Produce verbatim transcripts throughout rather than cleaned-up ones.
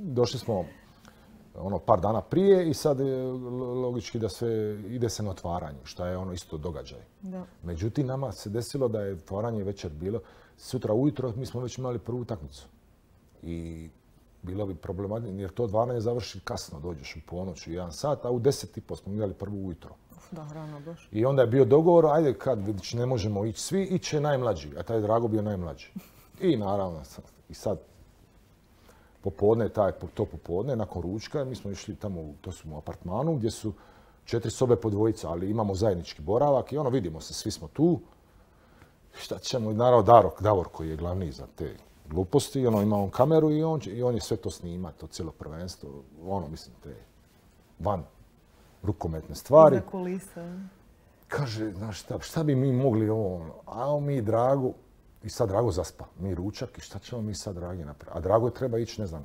došli smo ono par dana prije i sad je logički da sve ide se na otvaranje, što je ono isto događaj. Da. Međutim, nama se desilo da je otvaranje večer bilo. Sutra ujutro mi smo već imali prvu utakmicu. I bilo bi problematično, jer to otvaranje završi kasno, dođeš u ponoć u jedan sat, a u deset i po smo imali prvu ujutro. Da, rano baš. I onda je bio dogovor, ajde kad vidiš ne možemo ići svi, iće najmlađi, a taj Drago bio najmlađi. I naravno, i sad popodne, taj, to popodne, nakon ručka, mi smo išli tamo, to su u apartmanu gdje su četiri sobe po dvojica, ali imamo zajednički boravak i ono, vidimo se, svi smo tu. Šta ćemo, naravno Daro, Davor koji je glavni za te gluposti, ono, ima on kameru i on, i on je sve to snima, to cijelo prvenstvo, ono, mislim, te van rukometne stvari. Iza kulisa. Kaže, znaš šta, šta bi mi mogli ovo, a mi Dragu, i sad Drago zaspa, mi ručak i šta ćemo mi sad Dragi napraviti? A Drago treba ići, ne znam,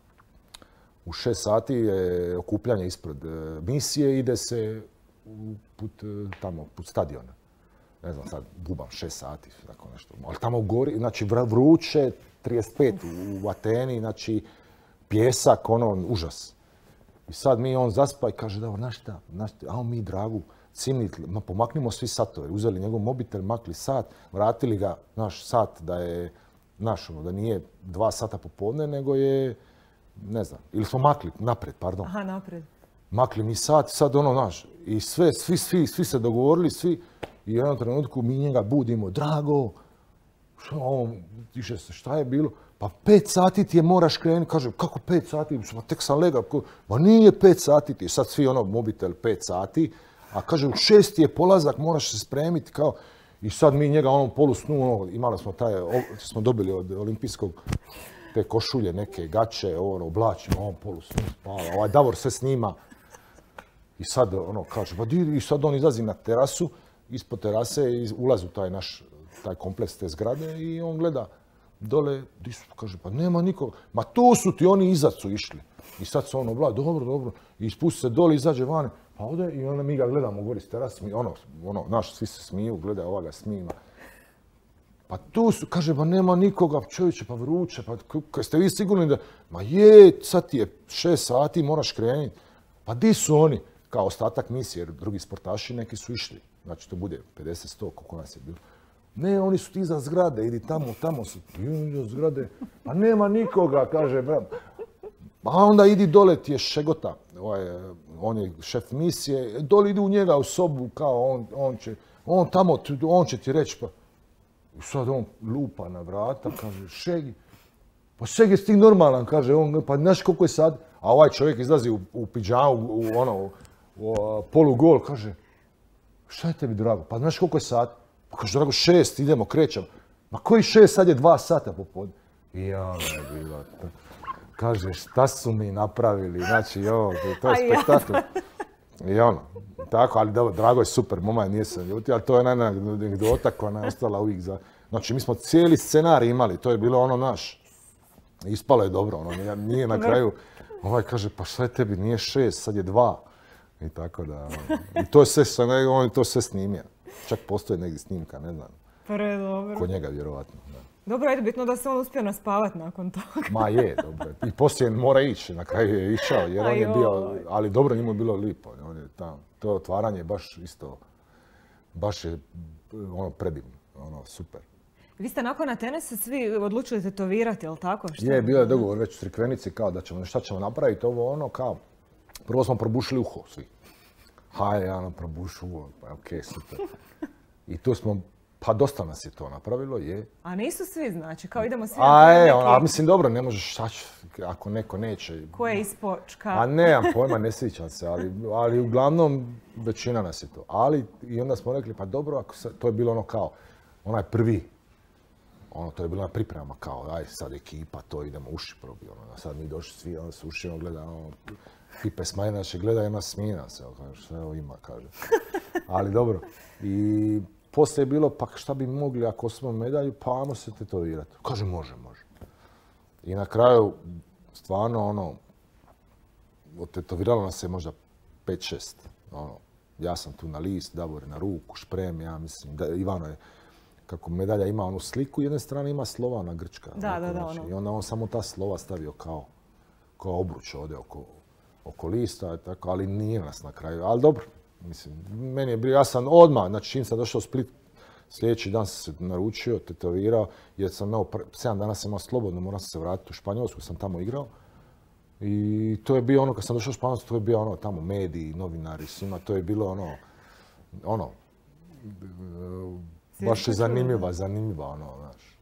u šest sati je okupljanje ispred misije, ide se put tamo, put stadiona. Ne znam, sad bubam šest sati, tako nešto. Ali tamo u gori, znači vruće, trideset pet u Ateni, znači pjesak, ono, užas. I sad mi on zaspa i kaže, da, znaš šta, znaš šta, a mi Dragu, cimnit, ma pomaknimo svi satove. Uzeli njegov mobitel, makli sat, vratili ga, naš sat da je, naš, ono, da nije dva sata popodne, nego je, ne znam, ili smo makli napred, pardon. Aha, napred. Makli mi sat, sad ono, naš, i sve, svi, svi, svi se dogovorili, svi, i u jednom trenutku mi njega budimo, Drago, što on, tiše se, šta je bilo? Pa pet sati ti je moraš krenuti. Kaže, kako pet sati? Ma tek sam legao. Ma nije pet sati ti je. Sad svi ono, mobitel pet sati. A kaže, u šest je polazak, moraš se spremiti kao... I sad mi njega onom polusnu, ono, imali smo taj, smo dobili od olimpijskog te košulje, neke gaće, ono, oblačimo, on polusnu spava. Ovaj Davor sve snima. I sad ono, kaže, pa di, i sad on izlazi na terasu, ispod terase i ulazi u taj naš, taj kompleks te zgrade i on gleda dole, di su, kaže, pa nema nikoga. Ma tu su ti, oni iza su išli. I sad se ono, bla, dobro, dobro. I spusti se dole, izađe vani. Pa ode i onda mi ga gledamo gori s terasi. Ono, ono, naš, svi se smiju, gleda, ova ga snima. Pa tu su, kaže, pa nema nikoga, čovječe, pa vruće, pa kaj ste vi sigurni da... Ma je, sad ti je šest sati, moraš krenuti. Pa di su oni? Kao ostatak misije, jer drugi sportaši neki su išli. Znači, to bude pedeset sto, koliko nas je bilo. Ne, oni su ti iza zgrade, idi tamo, tamo su iza zgrade. Pa nema nikoga, kaže, bram. Pa onda idi dole, ti je Šegota, ovaj, on je šef misije, dole idi u njega u sobu, kao on, on će, on tamo, on će ti reći, pa... I sad on lupa na vrata, kaže, Šegi, pa Šegi, jesi ti normalan, kaže on, pa znaš koliko je sad? A ovaj čovjek izlazi u, u pidžamu, u, u ono, u, u polugol, kaže, šta je tebi, Drago, pa znaš koliko je sad? Pa kaže, Drago, šest, idemo, krećemo. Ma koji šest, sad je dva sata popodne. I ja me bila. Kaže, šta su mi napravili, znači, jo, to je spektakl. I ono, tako, ali dobro, Drago je super, moma nije se ljuti, ali to je jedna anegdota koja je ostala uvijek za... Znači, mi smo cijeli scenarij imali, to je bilo ono naš. Ispalo je dobro, ono, nije na kraju. Ovaj kaže, pa šta je tebi, nije šest, sad je dva. I tako da, i to je sve, on je to sve snimio. Čak postoji negdje snimka, ne znam. Predobro. Kod njega, vjerovatno. Da. Dobro, ajde, bitno da se on uspio naspavati nakon toga. Ma je, dobro. I poslije mora ići, na kraju je išao, jer on je bio, ali dobro, njemu je bilo lipo. On je tam, to otvaranje baš isto, baš je ono predivno, ono super. Vi ste nakon Atene se svi odlučili tetovirati, jel tako? Šta je, bio je dogovor već u Crikvenici, kao da ćemo, šta ćemo napraviti, ovo ono, kao, prvo smo probušili uho svi. Hajde, ja nam probušu uho, pa okej, super. I tu smo, pa dosta nas je to napravilo, je. A nisu svi, znači, kao idemo svi... A, e, a mislim, dobro, ne možeš, šta će, ako neko neće... Ko je ispočka? A nemam pojma, ne sjećam se, ali, ali uglavnom većina nas je to. Ali, i onda smo rekli, pa dobro, ako se, to je bilo ono kao, onaj prvi, ono, to je bilo na pripremama, kao, aj sad ekipa, to idemo uši probi, ono, sad mi došli svi, onda se uši, ono, gleda, ono, Pipe Smajnaše, gleda, jedna smina se, kaže, sve ovo ima, kaže. Ali dobro, i... Poslije je bilo, pa šta bi mogli ako osvojimo medalju, pa ajmo se tetovirati. Kaže, može, može. I na kraju, stvarno, ono, tetoviralo nas se možda pet šest. Ono, ja sam tu na list, Davor na ruku, Šprem, ja mislim, da Ivano je, kako medalja ima onu sliku, jedne strane ima slova na grčka. Da, da, da, ono. I onda on samo ta slova stavio kao kao obruč ovdje oko, oko lista, tako, ali nije nas na kraju. Ali dobro, mislim, meni je bio, ja sam odmah, znači čim sam došao u Split, sljedeći dan sam se naručio, tetovirao, jer sam imao, sedam dana sam imao slobodno, moram se vratiti u Španjolsku, sam tamo igrao. I to je bio ono, kad sam došao u Španjolsku, to je bio ono, tamo mediji, novinari, svima, to je bilo ono, ono, baš je zanimljiva, zanimljiva, ono, znaš.